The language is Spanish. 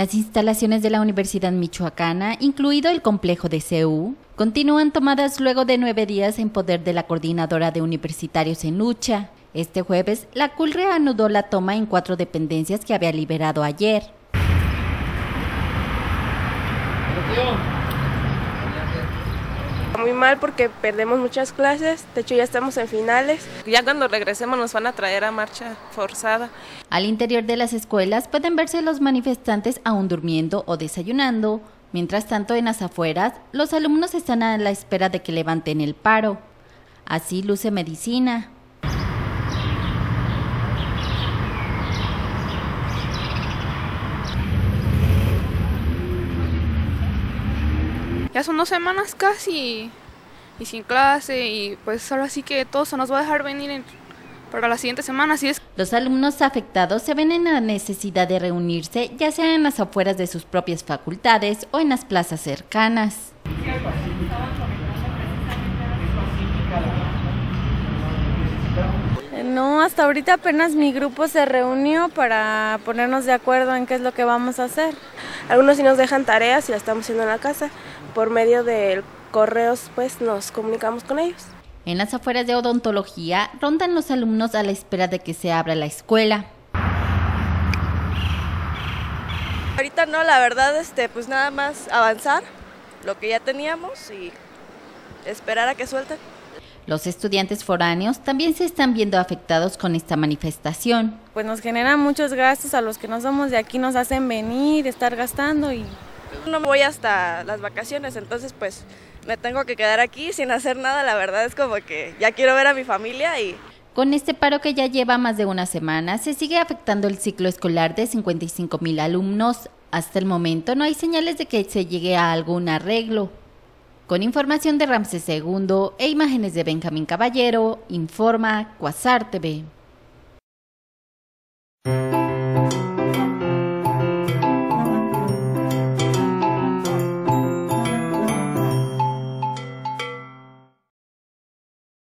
Las instalaciones de la Universidad Michoacana, incluido el complejo de CEU, continúan tomadas luego de 9 días en poder de la Coordinadora de Universitarios en Lucha. Este jueves, la CUL reanudó la toma en 4 dependencias que había liberado ayer. Muy mal porque perdemos muchas clases, de hecho ya estamos en finales. Ya cuando regresemos nos van a traer a marcha forzada. Al interior de las escuelas pueden verse los manifestantes aún durmiendo o desayunando. Mientras tanto, en las afueras, los alumnos están a la espera de que levanten el paro. Así luce Medicina. Ya son 2 semanas casi y sin clase, y pues ahora sí que todo se nos va a dejar venir para la siguiente semana. Así es. Los alumnos afectados se ven en la necesidad de reunirse, ya sea en las afueras de sus propias facultades o en las plazas cercanas. No, hasta ahorita apenas mi grupo se reunió para ponernos de acuerdo en qué es lo que vamos a hacer. Algunos sí nos dejan tareas y las estamos haciendo en la casa. Por medio de correos pues nos comunicamos con ellos. En las afueras de odontología rondan los alumnos a la espera de que se abra la escuela. Ahorita no, la verdad, pues nada más avanzar lo que ya teníamos y esperar a que suelten. Los estudiantes foráneos también se están viendo afectados con esta manifestación. Pues nos generan muchos gastos, a los que no somos de aquí nos hacen venir, estar gastando y... No me voy hasta las vacaciones, entonces pues me tengo que quedar aquí sin hacer nada, la verdad es como que ya quiero ver a mi familia y... Con este paro que ya lleva más de una semana, se sigue afectando el ciclo escolar de 55,000 alumnos. Hasta el momento no hay señales de que se llegue a algún arreglo. Con información de Ramsés II e imágenes de Benjamín Caballero, informa Quasar TV.